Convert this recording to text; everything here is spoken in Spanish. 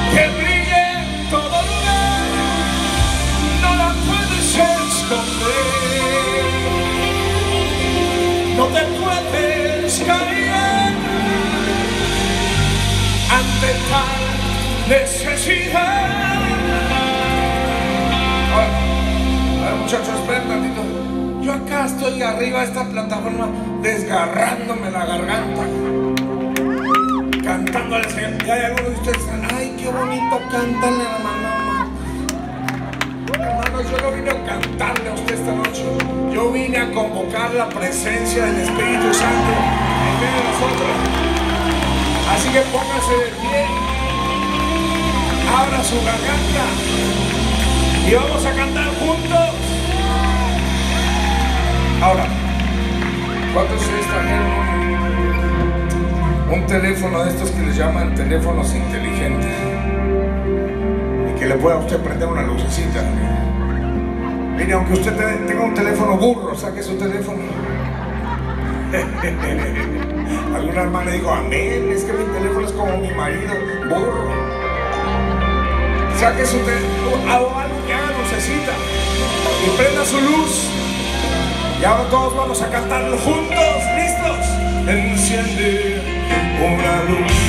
que brille en todo lugar, no la puedes esconder, no te puedes callar ante tal necesidad. A ver, muchachos, esperen tantito. Yo acá estoy arriba de esta plataforma desgarrándome la garganta, cantando al Señor. Y hay algunos de ustedes que dicen, ay, qué bonito cantan, hermano. Hermanos, yo no vine a cantarle a usted esta noche. Yo vine a convocar la presencia del Espíritu Santo en medio de nosotros. Así que póngase de pie, abra su garganta y vamos a cantar juntos. Ahora, ¿cuántos de ustedes trajeron un teléfono de estos que les llaman teléfonos inteligentes? Y que le pueda a usted prender una lucecita. Mire, aunque usted tenga un teléfono burro, saque su teléfono. Alguna hermana dijo, amén, es que mi teléfono es como mi marido, burro. Saque su teléfono, algo que haga lucecita y prenda su luz. Y ahora todos vamos a cantarlo juntos, ¿listos? Enciende una luz.